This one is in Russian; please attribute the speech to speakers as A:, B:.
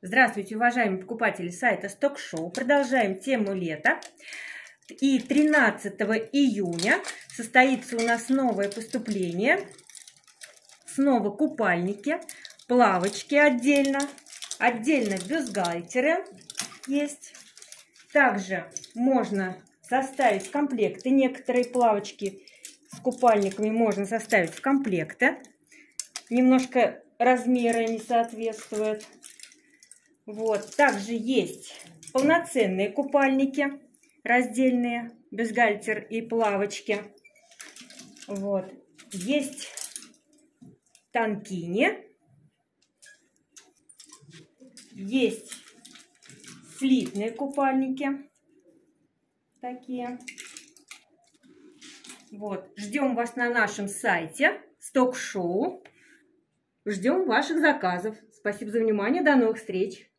A: Здравствуйте, уважаемые покупатели сайта StockShow. Продолжаем тему лета. И 13 июня состоится у нас новое поступление. Снова купальники, плавочки отдельно бюстгальтеры есть. Также можно составить комплекты. Некоторые плавочки с купальниками можно составить в комплекты. Немножко размеры не соответствуют. Вот. Также есть полноценные купальники, раздельные, бюстгальтер и плавочки. Вот. Есть танкини, есть слитные купальники такие. Вот. Ждем вас на нашем сайте StockShow. Ждем ваших заказов. Спасибо за внимание. До новых встреч.